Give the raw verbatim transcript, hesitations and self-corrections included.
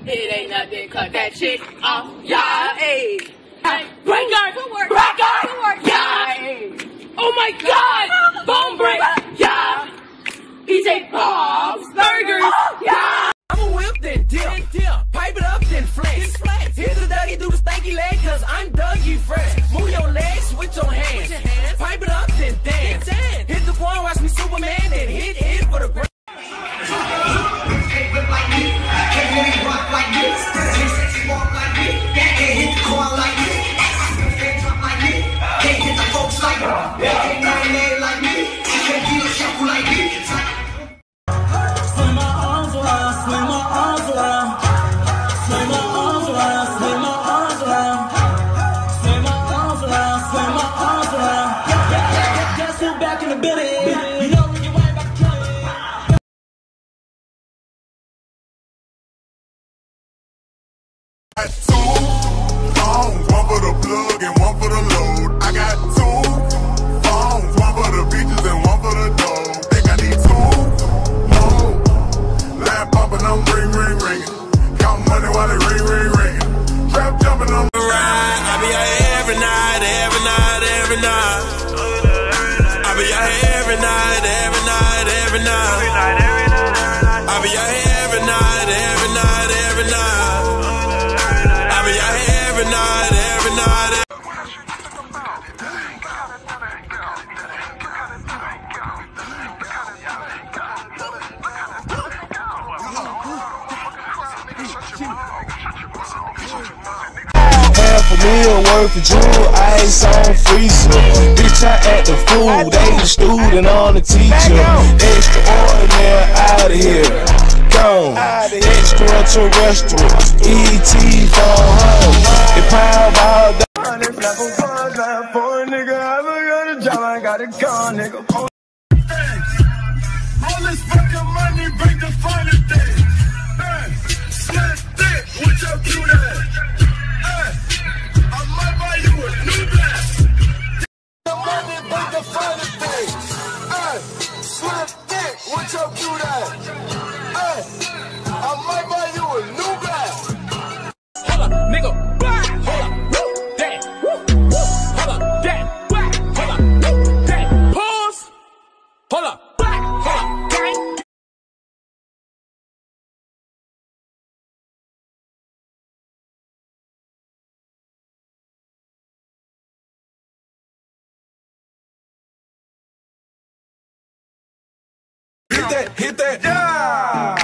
It ain't nothing, cut that shit off, yeah, ayy. Breaker, breaker, yeah. Oh my God, bone break, yeah. E J Bob's Burgers, yeah. I'm a whip, then dip, pipe it up, then flex. Hit the Dougie, do the stanky leg, cause I'm Dougie fresh. Move your legs, switch your hands. Pipe it up, then dance. Hit the point, watch me Superman, then hit it for the break. Can't whip like me, can't really rock like me, can't sexy walk like me, can't hit the corn like me, can't drop like me, can't hit the folks like me, can't nine like me, can't feel a shuffle like me. Swing my arms around, swing my arms around, swing my arms around, swing my arms around, swing my arms around, swing my arms around. Guess who's back in the building? You know when you ain't back to kill it. I got two phones, one for the plug and one for the load. I got two phones, one for the beaches and one for the dog. Think I need two more. Line popping, I'm ring, ring, ringing. Count money while they ring, ring, ringing. Trap jumping, I'm ride. I be out here every night, every night, every night. I be out here every night, every night, every night. I be out here every night, every night, every night. I be out here every night, every night. Half a meal worth of jewel, ice on freezer. Bitch, I act the fool, they the student on the teacher. Extraordinary, out of here. Gone. Extraterrestrial, E T phone home. The pound ball down. If level was like for a nigga, I got a job, I got a car, nigga. all this fucking money, bring the final day. Hey, slit thick with your cute ass. Hey, I might buy you a new black. The money, bring the final day. Hey, slit thick with your cute ass. Hey, I might buy you a new black. Hold up, nigga. Hold up, woo, that, woo, woo. Hold up, that, whack. Hold up, woo, that. Pause. Hold up, whack. Hold up, gang. Hit that, hit that, yeah!